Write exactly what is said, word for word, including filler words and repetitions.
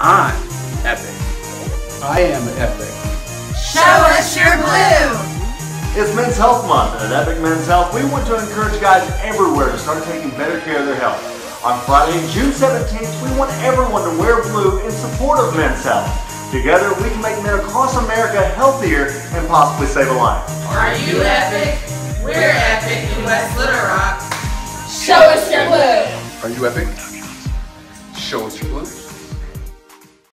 I'm Epic. I am Epic. Show us your blue! It's Men's Health Month, and at Epic Men's Health, we want to encourage guys everywhere to start taking better care of their health. On Friday, June seventeenth, we want everyone to wear blue in support of men's health. Together, we can make men across America healthier and possibly save a life. Are you Epic? We're Epic in West Little Rock. Show us your blue! Are you Epic? Show us your blue.